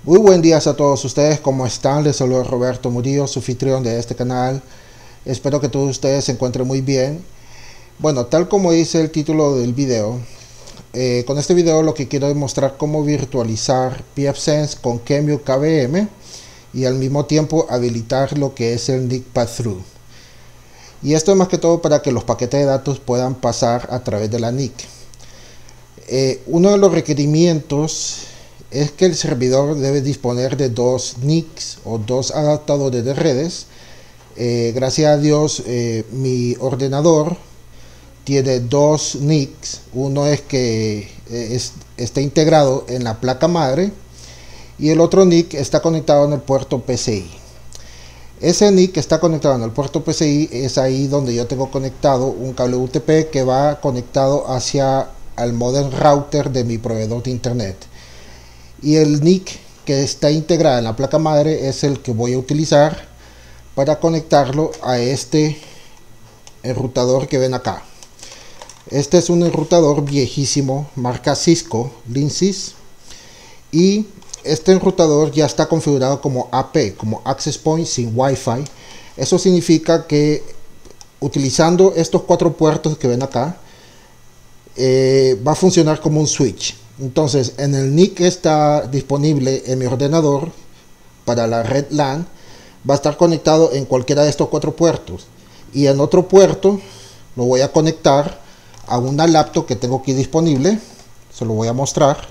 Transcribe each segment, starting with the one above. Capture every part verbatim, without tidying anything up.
Muy buen día a todos ustedes, ¿cómo están? Les saludo Roberto Murillo, su anfitrión de este canal. Espero que todos ustedes se encuentren muy bien. Bueno, tal como dice el título del video, eh, con este video lo que quiero es mostrar cómo virtualizar pfSense con QEMU K V M y al mismo tiempo habilitar lo que es el N I C Pass-Through. Y esto es más que todo para que los paquetes de datos puedan pasar a través de la N I C. Eh, uno de los requerimientos es que el servidor debe disponer de dos N I Cs o dos adaptadores de redes. Eh, gracias a Dios eh, mi ordenador tiene dos N I Cs. Uno es que eh, es, está integrado en la placa madre y el otro N I C está conectado en el puerto P C I. Ese N I C que está conectado en el puerto P C I es ahí donde yo tengo conectado un cable U T P que va conectado hacia el modem router de mi proveedor de internet. Y el N I C que está integrado en la placa madre es el que voy a utilizar para conectarlo a este enrutador que ven acá. Este es un enrutador viejísimo, marca Cisco, Linksys, y este enrutador ya está configurado como A P, como Access Point sin Wi-Fi. Eso significa que utilizando estos cuatro puertos que ven acá, eh, va a funcionar como un switch. Entonces, en el N I C que está disponible en mi ordenador para la red LAN, va a estar conectado en cualquiera de estos cuatro puertos. Y en otro puerto lo voy a conectar a una laptop que tengo aquí disponible. Se lo voy a mostrar.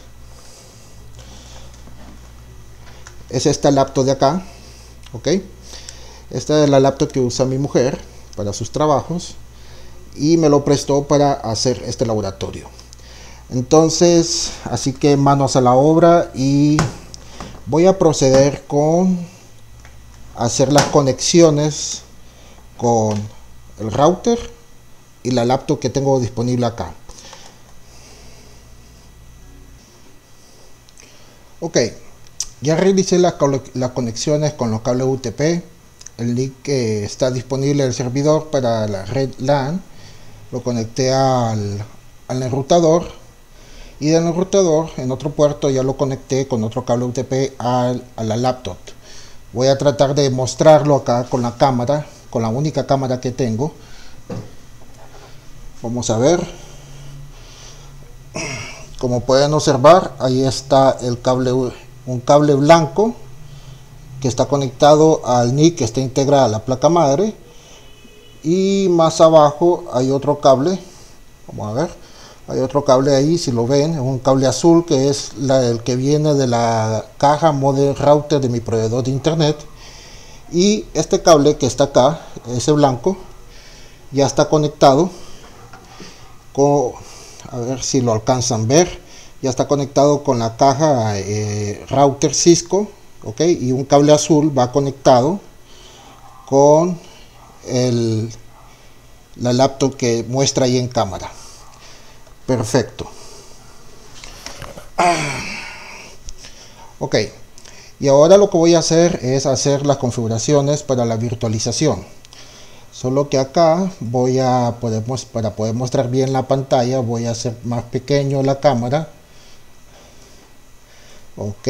Es esta laptop de acá. Ok. Esta es la laptop que usa mi mujer para sus trabajos. Y me lo prestó para hacer este laboratorio. Entonces, así que manos a la obra y voy a proceder con hacer las conexiones con el router y la laptop que tengo disponible acá. Ok, ya realicé las, las conexiones con los cables U T P. El link que está disponible en el servidor para la red LAN lo conecté al, al enrutador. Y del enrutador en otro puerto ya lo conecté con otro cable U T P a, a la laptop. Voy a tratar de mostrarlo acá con la cámara, con la única cámara que tengo. Vamos a ver. Como pueden observar, ahí está el cable, un cable blanco que está conectado al N I C que está integrado a la placa madre. Y más abajo hay otro cable. Vamos a ver. Hay otro cable ahí, si lo ven, es un cable azul que es la, el que viene de la caja modem router de mi proveedor de internet. Y este cable que está acá, ese blanco, ya está conectado con, a ver si lo alcanzan a ver, ya está conectado con la caja eh, router Cisco, ok, y un cable azul va conectado con el, la laptop que muestra ahí en cámara. Perfecto. Ok, y ahora lo que voy a hacer es hacer las configuraciones para la virtualización. Solo que acá voy a poder, para poder mostrar bien la pantalla, voy a hacer más pequeño la cámara. Ok,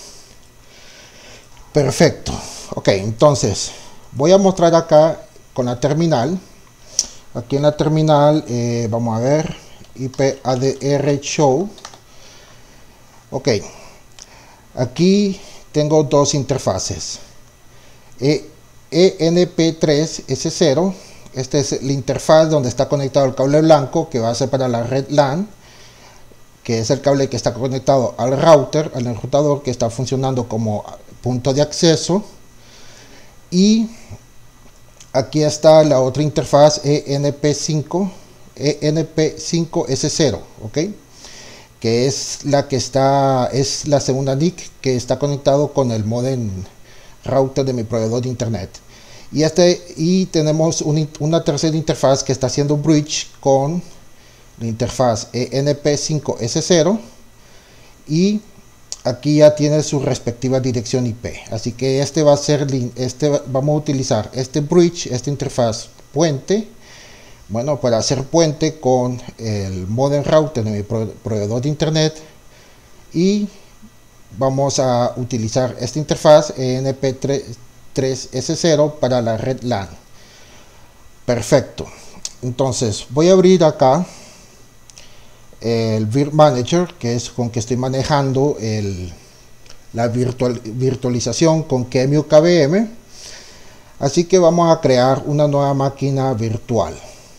perfecto. Ok, entonces voy a mostrar acá con la terminal. Aquí en la terminal eh, vamos a ver I P A D R show. Ok, aquí tengo dos interfaces. E N P tres S cero, esta es la interfaz donde está conectado el cable blanco que va a ser para la red LAN, que es el cable que está conectado al router, al enrutador que está funcionando como punto de acceso. Y aquí está la otra interfaz E N P cinco E N P cinco S cero, ok, que es la que está, es la segunda N I C que está conectado con el modem router de mi proveedor de internet. Y este y tenemos un, una tercera interfaz que está haciendo un bridge con la interfaz E N P cinco S cero, y aquí ya tiene su respectiva dirección I P. Así que este va a ser, este vamos a utilizar este bridge, esta interfaz puente, bueno, para hacer puente con el modem router de mi proveedor de internet y vamos a utilizar esta interfaz E N P tres S cero para la red LAN. Perfecto. Entonces voy a abrir acá el Virt Manager, que es con que estoy manejando el, la virtual, virtualización con QEMU K V M. Así que vamos a crear una nueva máquina virtual.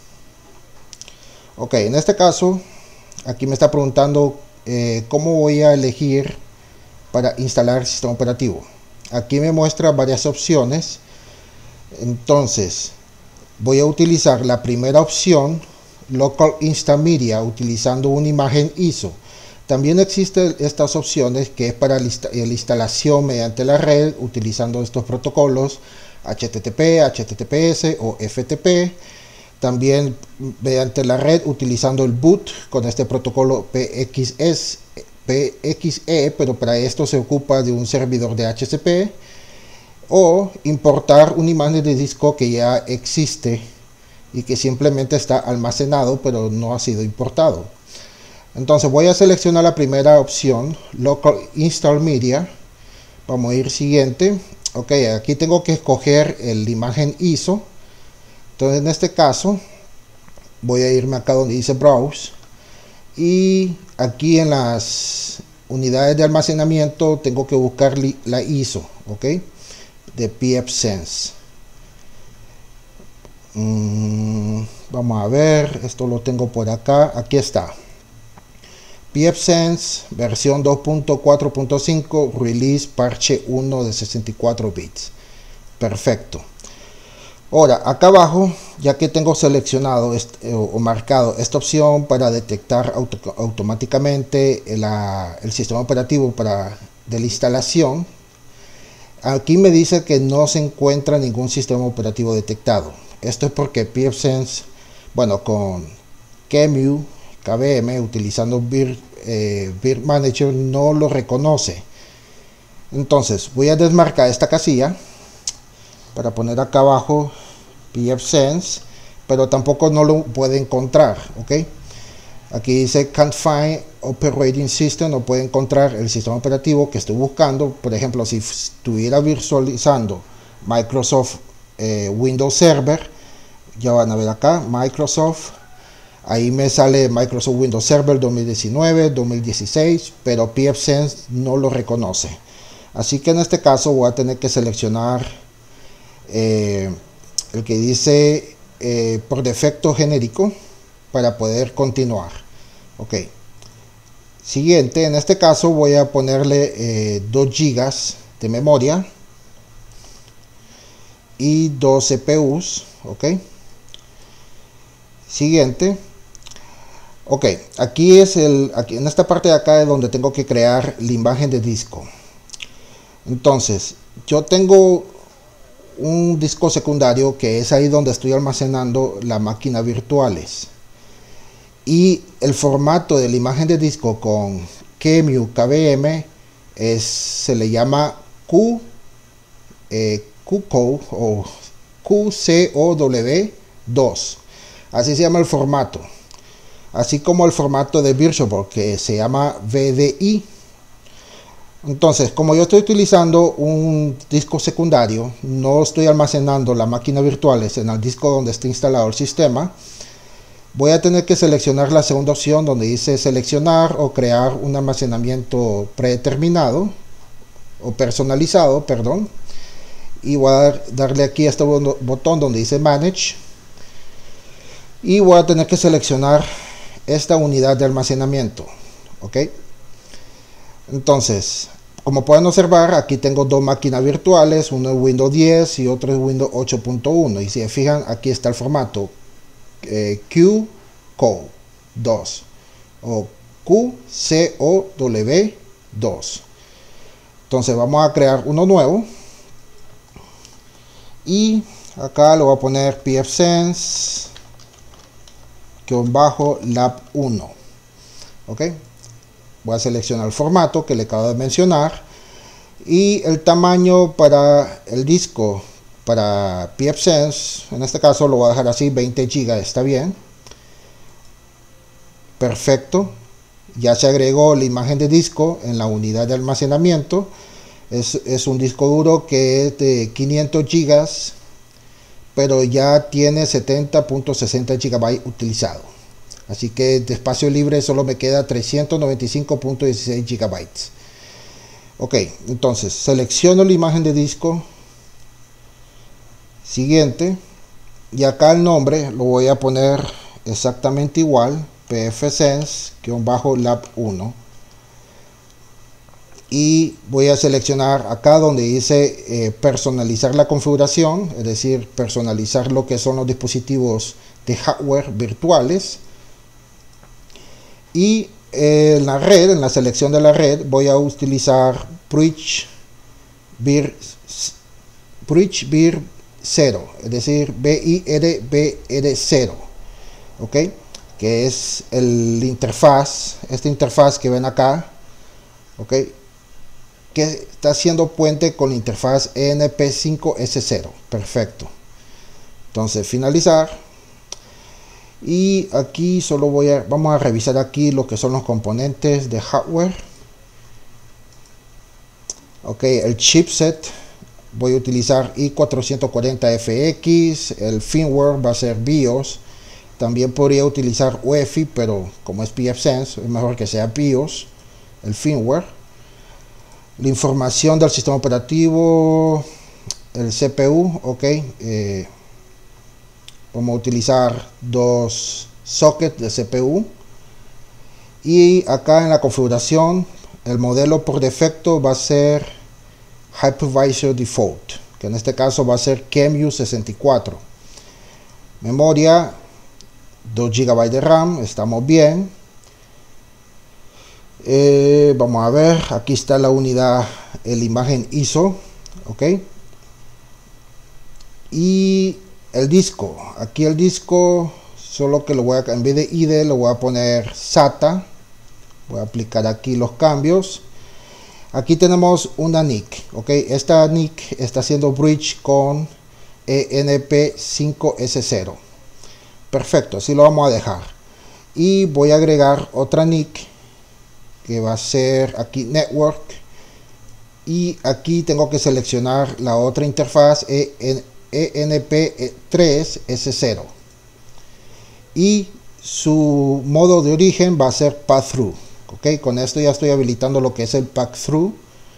Ok, en este caso aquí me está preguntando eh, cómo voy a elegir para instalar el sistema operativo. Aquí me muestra varias opciones. Entonces voy a utilizar la primera opción, Local Install Media, utilizando una imagen I S O. También existen estas opciones que es para la instalación mediante la red utilizando estos protocolos H T T P, H T T P S o F T P. También mediante la red utilizando el boot con este protocolo P X S, P X E, pero para esto se ocupa de un servidor de H C P. O importar una imagen de disco que ya existe y que simplemente está almacenado pero no ha sido importado. Entonces voy a seleccionar la primera opción, Local Install Media. Vamos a ir siguiente. Ok, aquí tengo que escoger el, la imagen I S O. Entonces en este caso voy a irme acá donde dice Browse. Y aquí en las unidades de almacenamiento tengo que buscar la I S O. Ok, de pfSense. Mm, vamos a ver, esto lo tengo por acá. Aquí está. pfSense versión dos punto cuatro punto cinco, release parche uno de sesenta y cuatro bits. Perfecto. Ahora acá abajo, ya que tengo seleccionado este, o, o marcado esta opción para detectar auto, automáticamente la, el sistema operativo para de la instalación, aquí me dice que no se encuentra ningún sistema operativo detectado. Esto es porque pfSense, bueno, con QEMU K V M utilizando Virt, eh, Virt Manager no lo reconoce. Entonces voy a desmarcar esta casilla para poner acá abajo pfSense, pero tampoco no lo puede encontrar. Ok, aquí dice can't find operating system, no puede encontrar el sistema operativo que estoy buscando. Por ejemplo, si estuviera visualizando Microsoft eh, Windows Server, ya van a ver acá Microsoft, ahí me sale Microsoft Windows Server dos mil diecinueve, dos mil dieciséis, pero pfSense no lo reconoce. Así que en este caso voy a tener que seleccionar eh, el que dice eh, por defecto genérico para poder continuar. Ok, siguiente, en este caso voy a ponerle eh, dos gigas de memoria y dos C P Us. Ok, siguiente. Ok, aquí es el, aquí en esta parte de acá es donde tengo que crear la imagen de disco. Entonces, yo tengo un disco secundario que es ahí donde estoy almacenando las máquinas virtuales. Y el formato de la imagen de disco con QEMU K V M es, se le llama Q, eh, Q C O o Q C O W dos. Así se llama el formato. Así como el formato de VirtualBoard que se llama V D I. Entonces, como yo estoy utilizando un disco secundario, no estoy almacenando las máquinas virtuales en el disco donde está instalado el sistema, voy a tener que seleccionar la segunda opción donde dice seleccionar o crear un almacenamiento predeterminado o personalizado, perdón, y voy a darle aquí a este botón donde dice Manage y voy a tener que seleccionar esta unidad de almacenamiento. Ok, entonces como pueden observar aquí tengo dos máquinas virtuales, uno es Windows diez y otro es Windows ocho punto uno, y si se fijan aquí está el formato eh, Q C O dos o Q C O W dos. Entonces vamos a crear uno nuevo y acá lo voy a poner pfSense bajo lab uno. Ok, voy a seleccionar el formato que le acabo de mencionar y el tamaño para el disco para pfSense, en este caso lo voy a dejar así, veinte gigas, está bien, perfecto. ya se agregó la imagen de disco en la unidad de almacenamiento. Es, es un disco duro que es de quinientos gigas, pero ya tiene setenta punto sesenta gigabytes utilizado. Así que de espacio libre solo me queda trescientos noventa y cinco punto dieciséis gigabytes. Ok, entonces selecciono la imagen de disco. Siguiente. Y acá el nombre lo voy a poner exactamente igual. pfSense-lab uno. Y voy a seleccionar acá donde dice eh, personalizar la configuración, es decir, personalizar lo que son los dispositivos de hardware virtuales. Y eh, en la red, en la selección de la red, voy a utilizar Bridge Vir cero, es decir, B I R B R cero, ok, que es el interfaz, esta interfaz que ven acá, ok, que está haciendo puente con la interfaz E N P cinco S cero. Perfecto. Entonces finalizar, y aquí solo voy a vamos a revisar aquí lo que son los componentes de hardware. Ok, el chipset voy a utilizar i cuatrocientos cuarenta F X, el firmware va a ser BIOS. También podría utilizar U E F I, pero como es pfSense es mejor que sea BIOS el firmware. La información del sistema operativo, el C P U, ok, eh, vamos a utilizar dos sockets de C P U. Y acá en la configuración, el modelo por defecto va a ser Hypervisor Default, que en este caso va a ser QEMU sesenta y cuatro. Memoria, dos gigabytes de RAM, estamos bien. Eh, vamos a ver, aquí está la unidad, la imagen I S O, ok, y el disco, aquí el disco, solo que lo voy a, en vez de I D E lo voy a poner SATA, voy a aplicar aquí los cambios. Aquí tenemos una N I C, ok, esta N I C está haciendo bridge con E N P cinco S cero, perfecto, así lo vamos a dejar. Y voy a agregar otra N I C que va a ser aquí Network, y aquí tengo que seleccionar la otra interfaz E N P tres S cero, y su modo de origen va a ser Pass-Through. Ok, con esto ya estoy habilitando lo que es el Pass-Through.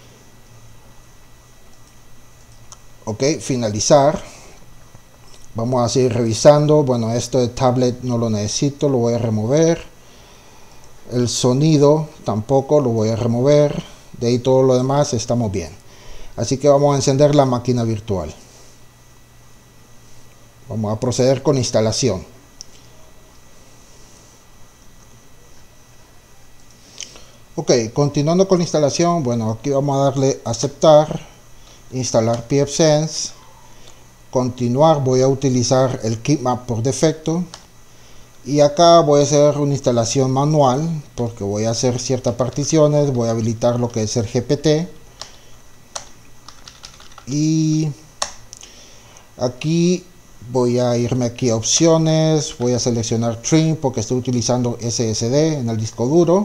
Ok, finalizar. Vamos a seguir revisando. Bueno, esto de tablet no lo necesito, lo voy a remover. El sonido tampoco lo voy a remover. De ahí todo lo demás estamos bien. Así que vamos a encender la máquina virtual. Vamos a proceder con instalación. Ok, continuando con la instalación, bueno, aquí vamos a darle aceptar, instalar pfSense, continuar, voy a utilizar el KitMap por defecto, y acá voy a hacer una instalación manual, porque voy a hacer ciertas particiones, voy a habilitar lo que es el G P T, y aquí voy a irme aquí a opciones, voy a seleccionar Trim porque estoy utilizando S S D en el disco duro.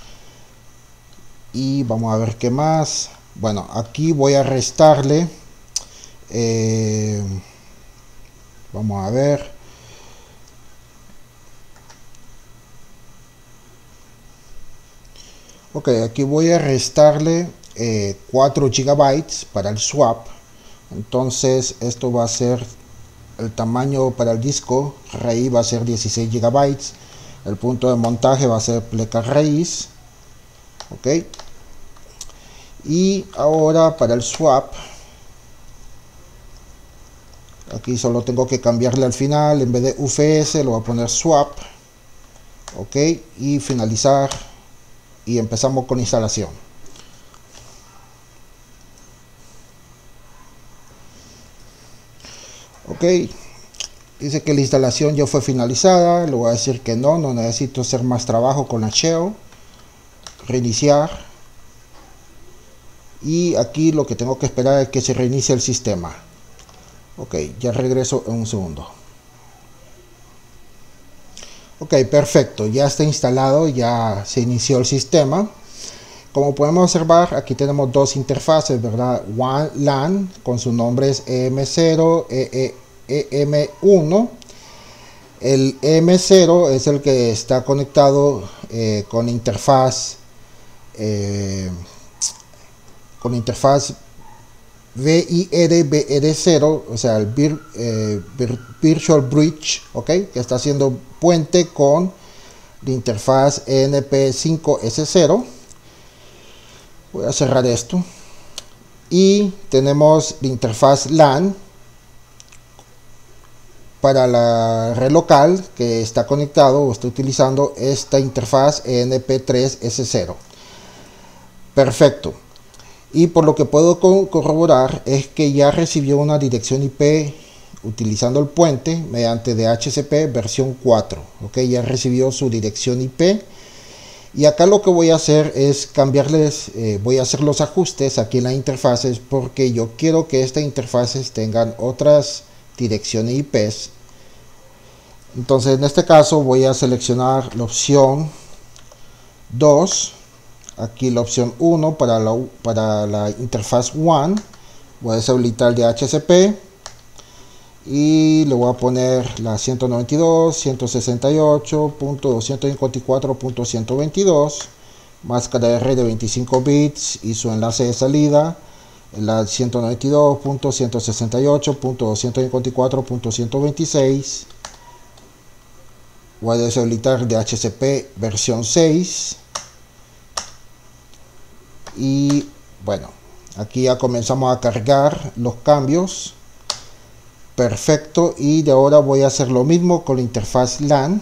Y vamos a ver qué más. Bueno, aquí voy a restarle. Eh, vamos a ver. Ok, aquí voy a restarle eh, cuatro gigabytes para el swap. Entonces esto va a ser el tamaño para el disco raíz, va a ser dieciséis gigabytes. El punto de montaje va a ser pleca raíz. Ok, y ahora para el swap, aquí solo tengo que cambiarle al final, en vez de U F S lo voy a poner swap. Ok, y finalizar, y empezamos con instalación. Ok, dice que la instalación ya fue finalizada. Le voy a decir que no, no necesito hacer más trabajo con la shell. Reiniciar, y aquí lo que tengo que esperar es que se reinicie el sistema. Ok, ya regreso en un segundo. Ok, perfecto, ya está instalado, ya se inició el sistema. Como podemos observar, aquí tenemos dos interfaces, ¿verdad? WAN LAN con sus nombres E M cero, E M uno. El E M cero es el que está conectado eh, con interfaz eh, con interfaz V I R V R cero, o sea, el vir, eh, vir, Virtual Bridge, ¿ok? Que está haciendo puente con la interfaz E N P cinco S cero. Voy a cerrar esto. Y tenemos la interfaz LAN para la red local que está conectado o está utilizando esta interfaz E N P tres S cero. Perfecto. Y por lo que puedo corroborar es que ya recibió una dirección I P utilizando el puente mediante D H C P versión cuatro. Ok, ya recibió su dirección I P. Y acá lo que voy a hacer es cambiarles, eh, voy a hacer los ajustes aquí en las interfaces porque yo quiero que estas interfaces tengan otras direcciones I Ps. Entonces en este caso voy a seleccionar la opción dos. Aquí la opción uno para la, para la interfaz WAN. Voy a deshabilitar D H C P y le voy a poner la ciento noventa y dos punto ciento sesenta y ocho punto doscientos cincuenta y cuatro punto ciento veintidós, máscara de red de veinticinco bits y su enlace de salida la ciento noventa y dos punto ciento sesenta y ocho punto doscientos cincuenta y cuatro punto ciento veintiséis. Voy a deshabilitar D H C P versión seis. Y bueno, aquí ya comenzamos a cargar los cambios. Perfecto, y de ahora voy a hacer lo mismo con la interfaz LAN.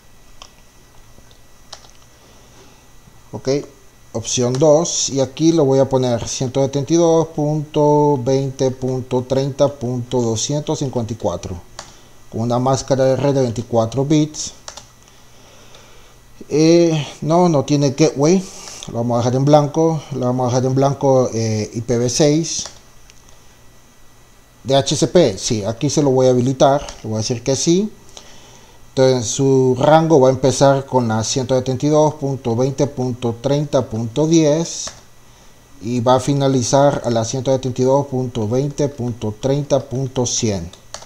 Ok, opción dos, y aquí lo voy a poner ciento setenta y dos punto veinte punto treinta punto doscientos cincuenta y cuatro con una máscara de red de veinticuatro bits. Eh, no, no tiene gateway. Lo vamos a dejar en blanco, lo vamos a dejar en blanco eh, I P v seis. D H C P, sí, aquí se lo voy a habilitar, le voy a decir que sí. Entonces su rango va a empezar con la ciento setenta y dos punto veinte punto treinta punto diez y va a finalizar a la ciento setenta y dos punto veinte punto treinta punto cien.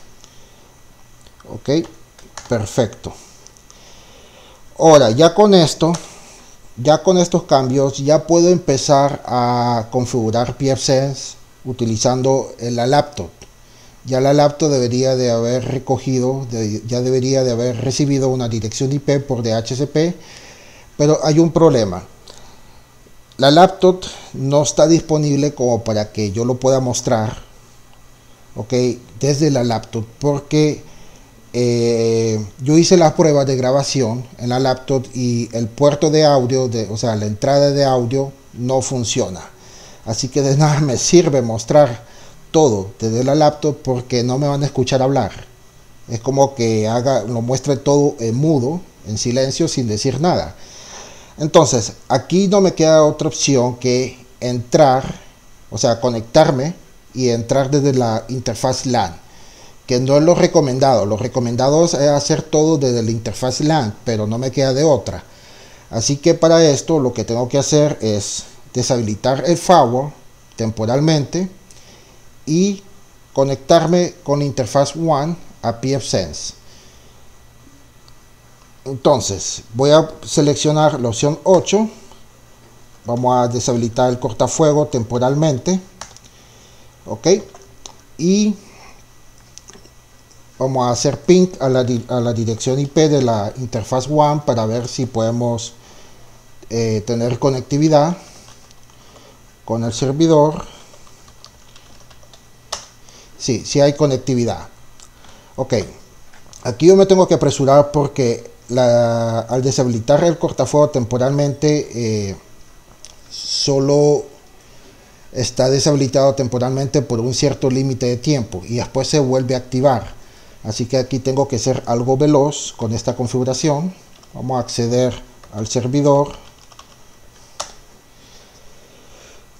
Ok, perfecto. Ahora, ya con esto, ya con estos cambios, ya puedo empezar a configurar pfSense utilizando la laptop. Ya la laptop debería de haber recogido, de, ya debería de haber recibido una dirección I P por D H C P, pero hay un problema. La laptop no está disponible como para que yo lo pueda mostrar, ok, desde la laptop, porque eh, yo hice las pruebas de grabación en la laptop y el puerto de audio, de, o sea, la entrada de audio no funciona. Así que de nada me sirve mostrar todo desde la laptop porque no me van a escuchar hablar. Es como que haga, lo muestre todo en mudo, en silencio, sin decir nada. Entonces, aquí no me queda otra opción que entrar, o sea, conectarme y entrar desde la interfaz LAN, que no es lo recomendado. Lo recomendado es hacer todo desde la interfaz LAN, pero no me queda de otra. Así que para esto lo que tengo que hacer es deshabilitar el firewall temporalmente y conectarme con la interfaz WAN a pfSense. Entonces voy a seleccionar la opción ocho. Vamos a deshabilitar el cortafuego temporalmente. Ok, y vamos a hacer ping a la, a la dirección I P de la interfaz WAN para ver si podemos eh, tener conectividad con el servidor. Sí, sí hay conectividad. Ok, aquí yo me tengo que apresurar porque la, al deshabilitar el cortafuego temporalmente eh, solo está deshabilitado temporalmente por un cierto límite de tiempo y después se vuelve a activar. Así que aquí tengo que ser algo veloz con esta configuración. Vamos a acceder al servidor.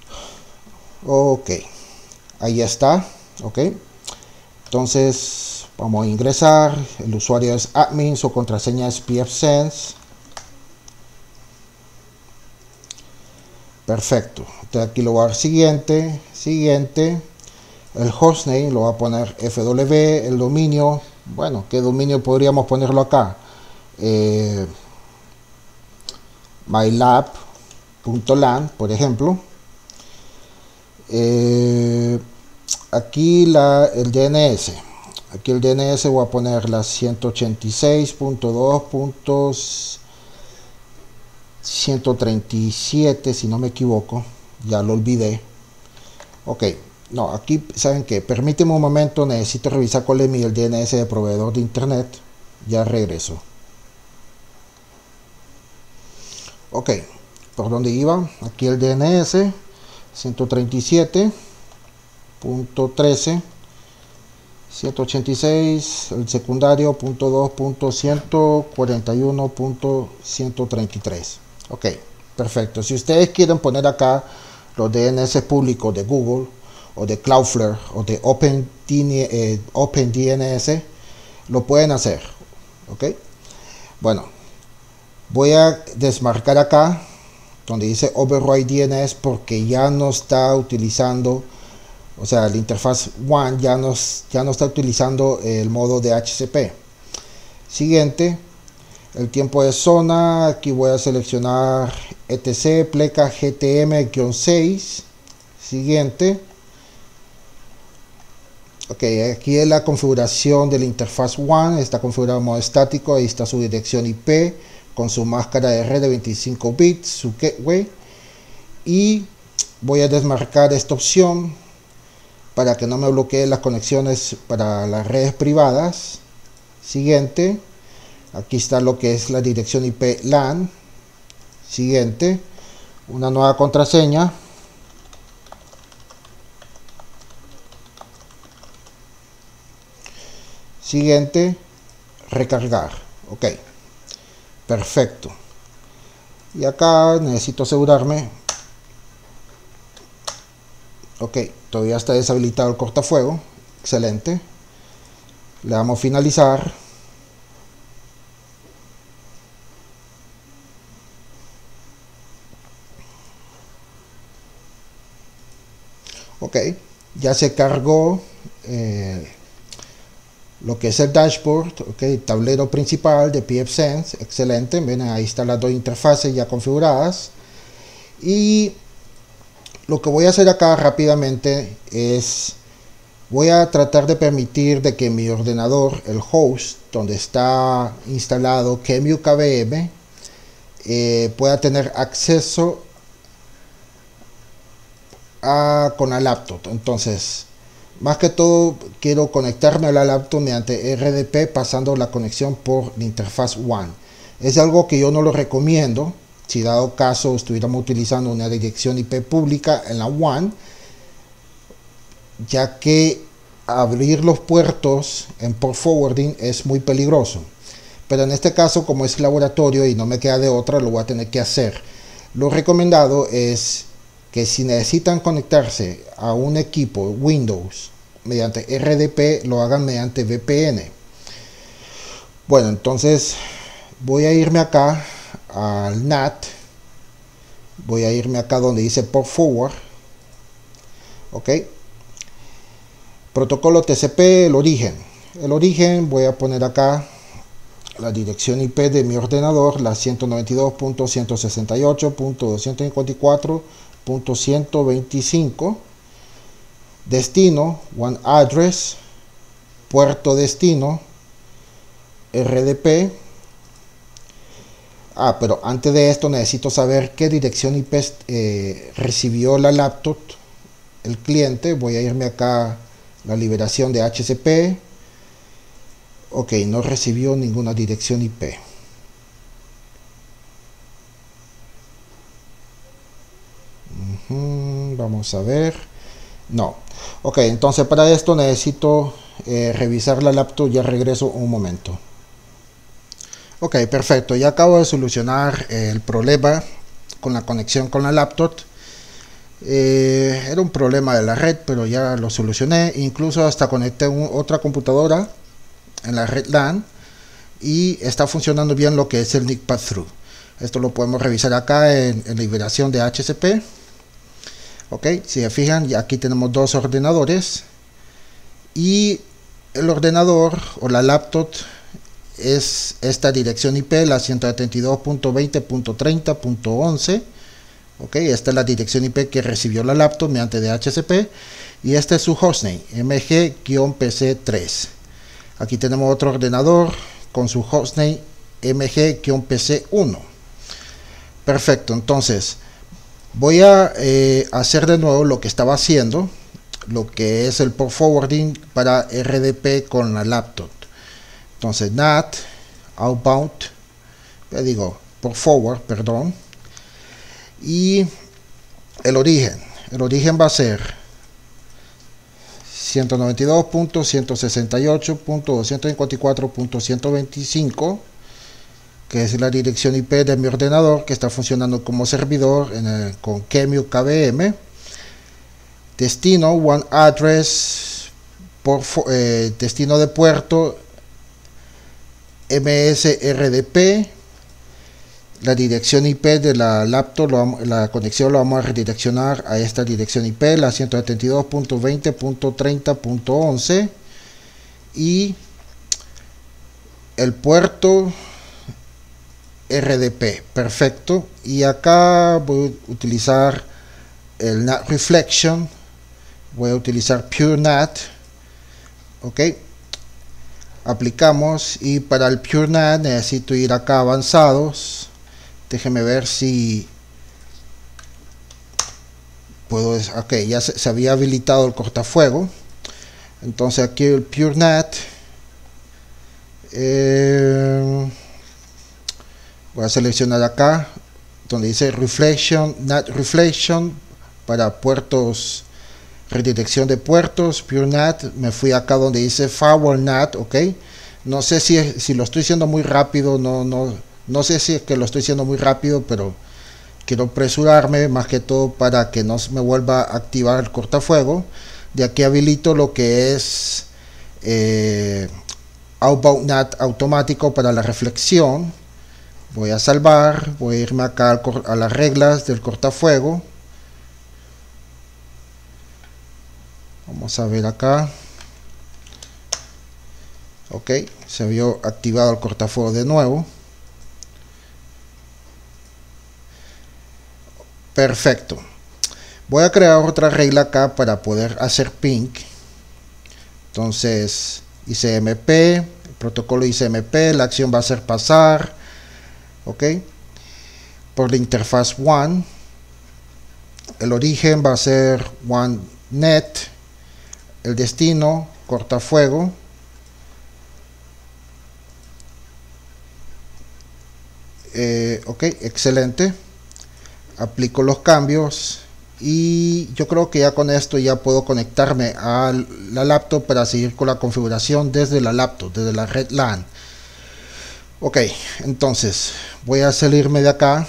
Ok, ahí está. Ok, entonces Vamos a ingresar, el usuario es admin, su contraseña es pfSense. Perfecto, entonces aquí lo voy a dar siguiente, siguiente. El hostname lo va a poner F W, el dominio, bueno, ¿qué dominio podríamos ponerlo acá? Eh, mylab punto lan, por ejemplo. Eh, aquí la, el D N S, aquí el D N S voy a poner la ciento ochenta y seis punto dos punto ciento treinta y siete, si no me equivoco, ya lo olvidé. Ok, no, aquí, ¿saben qué? Permíteme un momento, necesito revisar cuál es mi el D N S de proveedor de internet. Ya regreso. Ok, ¿por dónde iba? Aquí el D N S ciento treinta y siete punto trece, ciento ochenta y seis, el secundario punto dos punto ciento cuarenta y uno punto ciento treinta y tres. Ok, perfecto. Si ustedes quieren poner acá los D N S públicos de Google o de Cloudflare o de Open, eh, OpenDNS, lo pueden hacer. Ok, bueno, voy a desmarcar acá donde dice Override D N S porque ya no está utilizando, o sea, la interfaz WAN ya no, ya no está utilizando el modo de H C P. Siguiente, el tiempo de zona, aquí voy a seleccionar etc pleca gtm seis. Siguiente. Ok, aquí es la configuración de la interfaz WAN, está configurado en modo estático, ahí está su dirección I P con su máscara de red de veinticinco bits, su gateway, y voy a desmarcar esta opción para que no me bloquee las conexiones para las redes privadas. Siguiente, aquí está lo que es la dirección I P LAN. Siguiente, una nueva contraseña. Siguiente, recargar. Ok, perfecto. Y acá necesito asegurarme. Ok, todavía está deshabilitado el cortafuego. Excelente. Le damos finalizar. Ok, ya se cargó eh, lo que es el dashboard, okay, tablero principal de pfSense. Excelente, ven, ahí están las dos interfaces ya configuradas. Y lo que voy a hacer acá rápidamente es, voy a tratar de permitir de que mi ordenador, el host, donde está instalado QEMU K V M, eh, pueda tener acceso a, con la laptop. Entonces, más que todo, quiero conectarme a la laptop mediante R D P pasando la conexión por la interfaz WAN. Es algo que yo no lo recomiendo. Si dado caso estuviéramos utilizando una dirección I P pública en la WAN, ya que abrir los puertos en port forwarding es muy peligroso. Pero en este caso, como es laboratorio y no me queda de otra, lo voy a tener que hacer. Lo recomendado es que si necesitan conectarse a un equipo Windows mediante R D P, lo hagan mediante V P N. Bueno, entonces voy a irme acá al N A T, voy a irme acá donde dice port forward. Ok, protocolo T C P, el origen el origen voy a poner acá la dirección I P de mi ordenador, la ciento noventa y dos punto ciento sesenta y ocho punto doscientos cincuenta y cuatro punto ciento veinticinco. Destino, WAN address, puerto destino, R D P. Ah, pero antes de esto necesito saber qué dirección I P eh, recibió la laptop, el cliente. Voy a irme acá, la liberación de H C P. Ok, no recibió ninguna dirección I P. Uh-huh, vamos a ver. No. Ok, entonces para esto necesito eh, revisar la laptop. Ya regreso un momento. Ok, perfecto. Ya acabo de solucionar eh, el problema con la conexión con la laptop. Eh, era un problema de la red, pero ya lo solucioné. Incluso hasta conecté un, otra computadora en la red LAN y está funcionando bien lo que es el N I C Pass-Through. Esto lo podemos revisar acá en, en la liberación de H C P. Ok, si se fijan, ya aquí tenemos dos ordenadores y el ordenador o la laptop es esta dirección I P, la ciento setenta y dos punto veinte punto treinta punto once. ok, esta es la dirección I P que recibió la laptop mediante D H C P y este es su hostname, M G P C tres. Aquí tenemos otro ordenador con su hostname M G P C uno. Perfecto, entonces voy a eh, hacer de nuevo lo que estaba haciendo, lo que es el port forwarding para R D P con la laptop. Entonces N A T outbound, ya digo port forward, perdón, y el origen, el origen va a ser ciento noventa y dos punto ciento sesenta y ocho punto doscientos cincuenta y cuatro punto ciento veinticinco, que es la dirección I P de mi ordenador que está funcionando como servidor en el, con QEMU K V M. Destino one address, por, eh, destino de puerto M S R D P. La dirección I P de la laptop, lo, la conexión lo vamos a redireccionar a esta dirección I P, la ciento setenta y dos punto veinte punto treinta punto once, y el puerto R D P. Perfecto. Y acá voy a utilizar el N A T Reflection, voy a utilizar Pure N A T. ok, aplicamos, y para el Pure N A T necesito ir acá a avanzados. Déjenme ver si puedo. Ok, ya se, se había habilitado el cortafuego. Entonces aquí el Pure N A T, eh, voy a seleccionar acá donde dice Reflection, N A T Reflection para puertos, redirección de puertos, Pure N A T. Me fui acá donde dice Firewall N A T. ok, no sé si, si lo estoy haciendo muy rápido, no, no No sé si es que lo estoy haciendo muy rápido, pero quiero apresurarme más que todo para que no se me vuelva a activar el cortafuego. De aquí habilito lo que es eh, Outbound N A T automático para la reflexión. Voy a salvar, voy a irme acá al, a las reglas del cortafuego. Vamos a ver acá. Ok, se vio activado el cortafuego de nuevo. Perfecto. Voy a crear otra regla acá para poder hacer ping. Entonces I C M P, el protocolo I C M P, la acción va a ser pasar, ok, por la interfaz one. El origen va a ser one net, el destino cortafuego, eh, ok, excelente. Aplico los cambios y yo creo que ya con esto ya puedo conectarme a la laptop para seguir con la configuración desde la laptop, desde la red LAN. Ok, entonces voy a salirme de acá.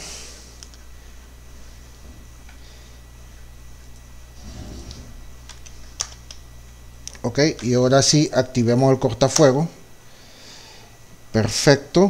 Ok, y ahora sí activemos el cortafuego. Perfecto.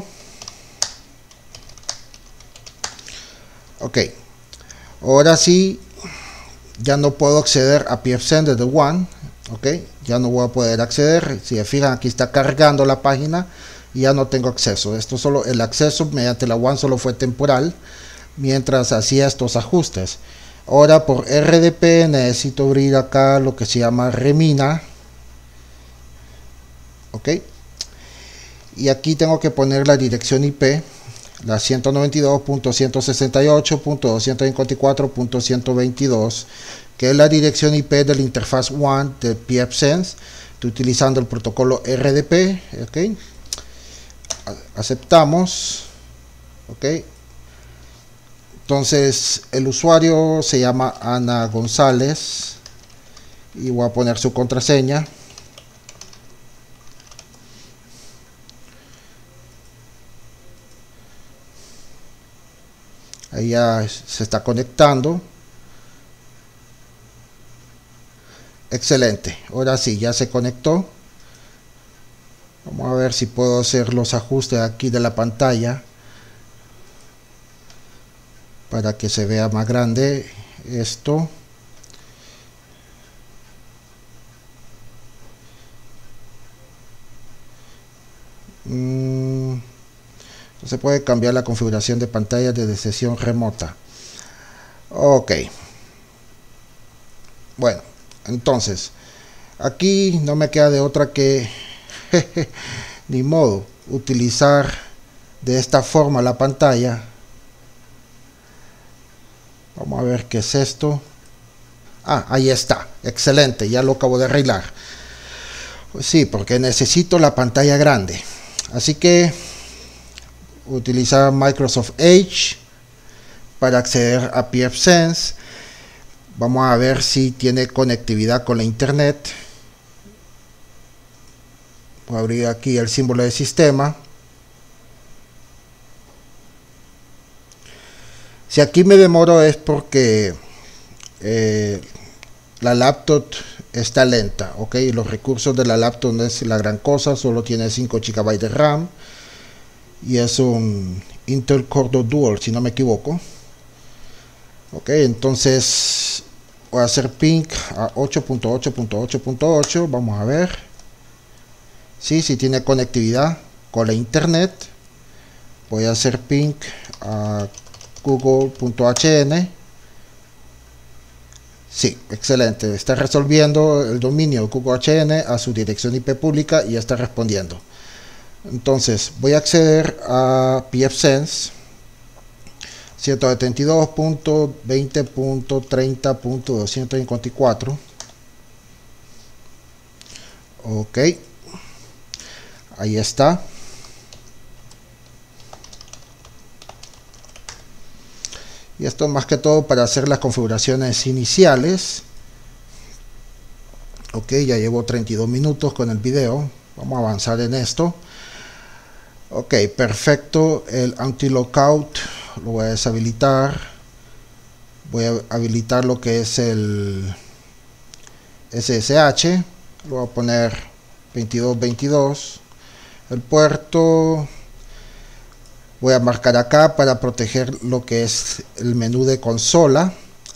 Ok, ahora sí ya no puedo acceder a P F S E N desde One. Ok, ya no voy a poder acceder. Si se fijan, aquí está cargando la página y ya no tengo acceso. Esto solo, el acceso mediante la One solo fue temporal mientras hacía estos ajustes. Ahora por R D P necesito abrir acá lo que se llama Remina. Ok, y aquí tengo que poner la dirección I P, la ciento noventa y dos punto ciento sesenta y ocho punto doscientos cincuenta y cuatro punto ciento veintidós, que es la dirección I P de la interfaz one de P F S E N S. Estoy utilizando el protocolo R D P. ok, aceptamos. ok, entonces el usuario se llama Ana González y voy a poner su contraseña. Ahí ya se está conectando. Excelente, ahora sí ya se conectó. Vamos a ver si puedo hacer los ajustes aquí de la pantalla para que se vea más grande esto. Mm, no se puede cambiar la configuración de pantalla desde sesión remota. Ok. Bueno, entonces aquí no me queda de otra que ni modo utilizar de esta forma la pantalla. Vamos a ver qué es esto. Ah, ahí está, excelente, ya lo acabo de arreglar. Pues sí, porque necesito la pantalla grande, así que utilizar Microsoft Edge para acceder a pfSense. Vamos a ver si tiene conectividad con la internet. Voy a abrir aquí el símbolo de sistema. Si aquí me demoro es porque eh, la laptop está lenta, ok. Los recursos de la laptop no es la gran cosa, solo tiene cinco gigabytes de RAM y es un Intel Core Dual, si no me equivoco. Ok, entonces voy a hacer ping a ocho punto ocho punto ocho punto ocho. Vamos a ver si sí, sí tiene conectividad con la internet. Voy a hacer ping a google punto h n. Sí, excelente, está resolviendo el dominio Google H N a su dirección I P pública y ya está respondiendo. Entonces voy a acceder a pfSense ciento setenta y dos punto veinte punto treinta punto doscientos cincuenta y cuatro. Ok, ahí está. Y esto más que todo para hacer las configuraciones iniciales. Ok, ya llevo treinta y dos minutos con el video. Vamos a avanzar en esto. Ok, perfecto. El anti-lockout lo voy a deshabilitar. Voy a habilitar lo que es el S S H. Lo voy a poner veintidós veintidós. El puerto voy a marcar acá para proteger lo que es el menú de consola.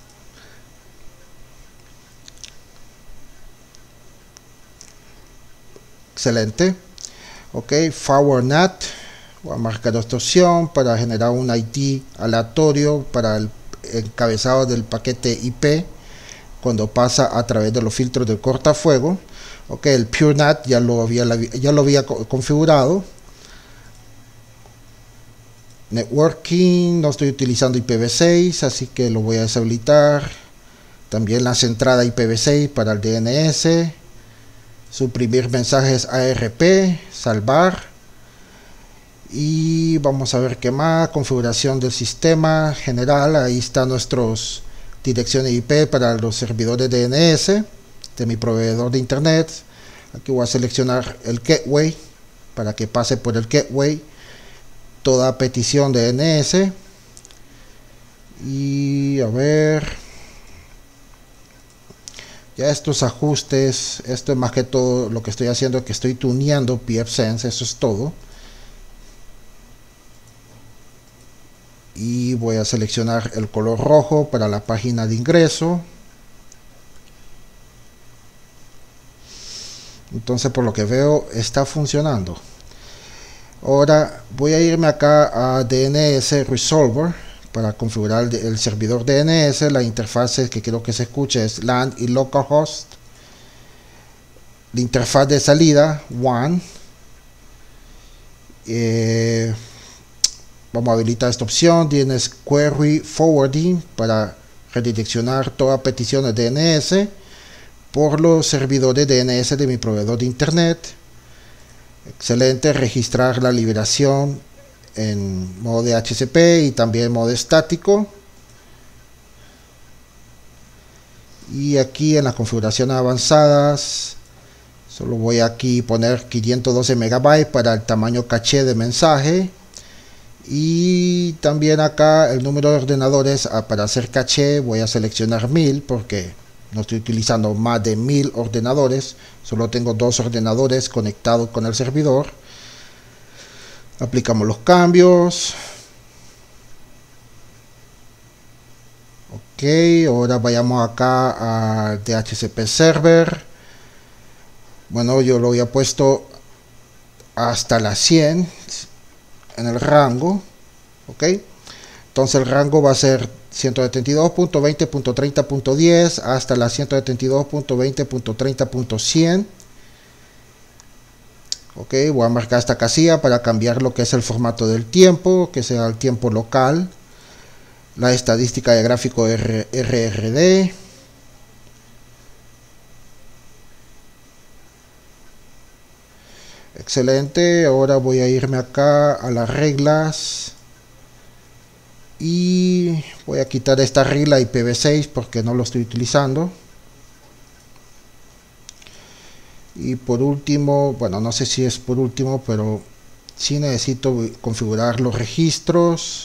Excelente. Ok, forward NAT. Voy a marcar esta opción para generar un I D aleatorio para el encabezado del paquete I P cuando pasa a través de los filtros del cortafuego. Ok, el Pure NAT ya lo había, ya lo había configurado. Networking, no estoy utilizando I P v seis, así que lo voy a deshabilitar. También las entradas I P v seis para el D N S. Suprimir mensajes A R P, salvar. Y vamos a ver qué más. Configuración del sistema general. Ahí están nuestras direcciones I P para los servidores D N S de mi proveedor de internet. Aquí voy a seleccionar el gateway para que pase por el gateway toda petición de D N S. Y a ver, ya estos ajustes, esto es más que todo lo que estoy haciendo, que estoy tuneando pfSense, eso es todo. Y voy a seleccionar el color rojo para la página de ingreso. Entonces, por lo que veo, está funcionando. Ahora voy a irme acá a D N S Resolver para configurar el, el servidor D N S. La interfaz que quiero que se escuche es LAN y localhost. La interfaz de salida W A N. Eh, vamos a habilitar esta opción. D N S Query Forwarding para redireccionar toda petición de D N S por los servidores de D N S de mi proveedor de internet. Excelente. Registrar la liberación en modo de H C P y también en modo estático. Y aquí en las configuraciones avanzadas solo voy aquí a poner quinientos doce megabytes para el tamaño caché de mensaje. Y también acá el número de ordenadores para hacer caché voy a seleccionar mil porque no estoy utilizando más de mil ordenadores, solo tengo dos ordenadores conectados con el servidor. Aplicamos los cambios. Ok, ahora vayamos acá a D H C P Server. Bueno, yo lo había puesto hasta la cien en el rango. Ok, entonces el rango va a ser ciento setenta y dos punto veinte punto treinta punto diez hasta la ciento setenta y dos punto veinte punto treinta punto cien. Ok, voy a marcar esta casilla para cambiar lo que es el formato del tiempo, que sea el tiempo local. La estadística de gráfico R R D. Excelente, ahora voy a irme acá a las reglas y voy a quitar esta regla I P v seis porque no lo estoy utilizando. Y por último, bueno, no sé si es por último, pero sí necesito configurar los registros,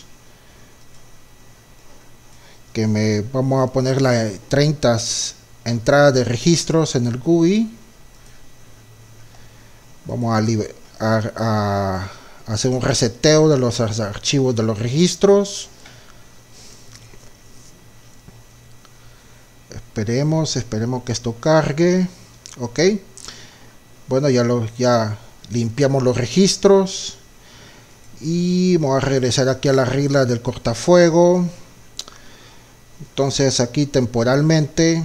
que me vamos a poner la treinta entrada de registros en el G U I. Vamos a, a, a hacer un reseteo de los archivos de los registros. Esperemos, esperemos que esto cargue. Ok. Bueno, ya, lo, ya limpiamos los registros. Y vamos a regresar aquí a la regla del cortafuego. Entonces aquí temporalmente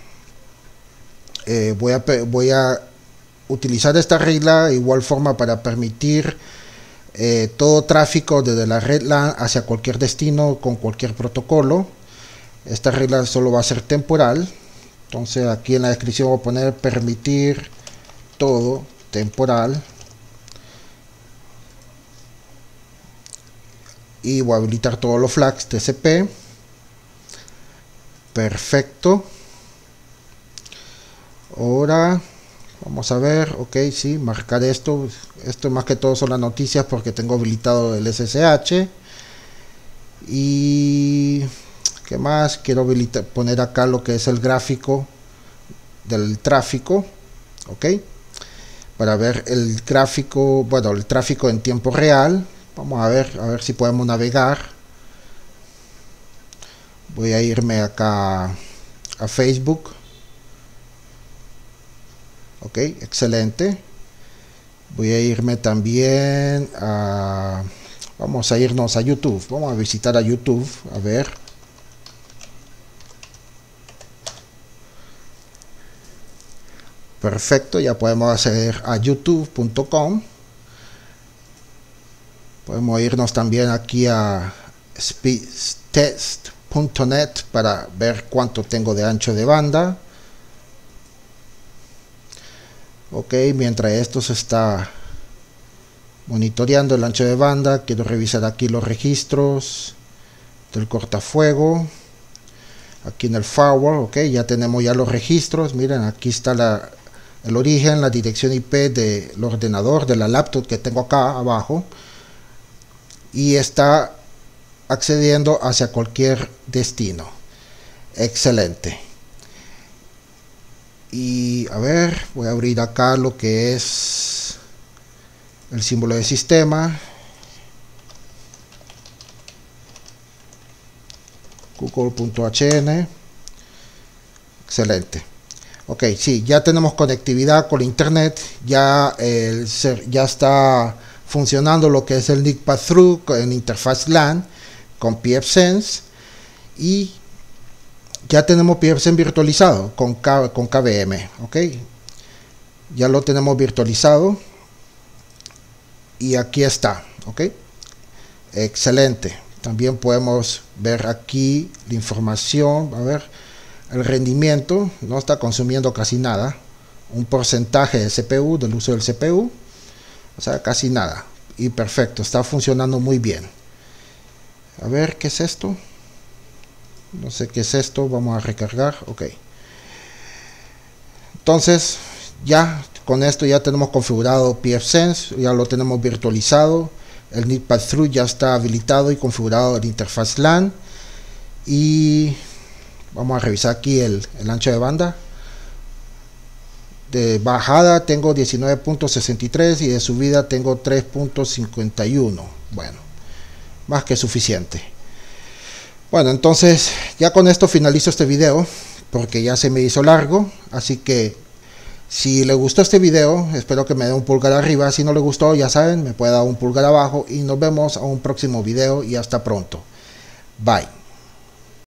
eh, voy, a, voy a utilizar esta regla de igual forma para permitir eh, todo tráfico desde la red LAN hacia cualquier destino con cualquier protocolo. Esta regla solo va a ser temporal. Entonces aquí en la descripción voy a poner permitir todo temporal. Y voy a habilitar todos los flags T C P. Perfecto. Ahora vamos a ver, ok, sí, marcar esto. Esto más que todo son las noticias porque tengo habilitado el S S H. Y ¿qué más? Quiero habilitar, poner acá lo que es el gráfico del tráfico, ok, para ver el gráfico, bueno, el tráfico en tiempo real. Vamos a ver, a ver si podemos navegar. Voy a irme acá a Facebook. Ok, excelente. Voy a irme también a... Vamos a irnos a YouTube. Vamos a visitar a YouTube. A ver. Perfecto, ya podemos acceder a youtube punto com. Podemos irnos también aquí a speedtest punto net para ver cuánto tengo de ancho de banda. Ok, mientras esto se está monitoreando el ancho de banda, quiero revisar aquí los registros del cortafuego. Aquí en el firewall, ok, ya tenemos ya los registros. Miren, aquí está la, el origen, la dirección I P del ordenador, de la laptop que tengo acá abajo. Y está accediendo hacia cualquier destino. Excelente. Y a ver, voy a abrir acá lo que es el símbolo de sistema. Google punto H N. Excelente. Ok, sí, ya tenemos conectividad con internet. Ya, el ser, ya está funcionando lo que es el N I C Pass-Through en interfaz LAN con pfSense. Y ya tenemos pfSense virtualizado con, K, con K V M. Ok, ya lo tenemos virtualizado. Y aquí está. Ok, excelente. También podemos ver aquí la información. A ver, el rendimiento no está consumiendo casi nada. Un porcentaje de C P U, del uso del C P U. O sea, casi nada. Y perfecto, está funcionando muy bien. A ver, ¿qué es esto? No sé qué es esto. Vamos a recargar. Ok. Entonces, ya con esto ya tenemos configurado pfSense. Ya lo tenemos virtualizado. El N I C Pass-Through ya está habilitado y configurado en interfaz LAN. Y vamos a revisar aquí el, el ancho de banda. de bajada tengo diecinueve punto sesenta y tres y de subida tengo tres punto cincuenta y uno. Bueno, más que suficiente. Bueno, entonces ya con esto finalizo este video porque ya se me hizo largo. Así que si le gustó este video, espero que me dé un pulgar arriba. Si no le gustó, ya saben, me puede dar un pulgar abajo. Y nos vemos a un próximo video y hasta pronto. Bye.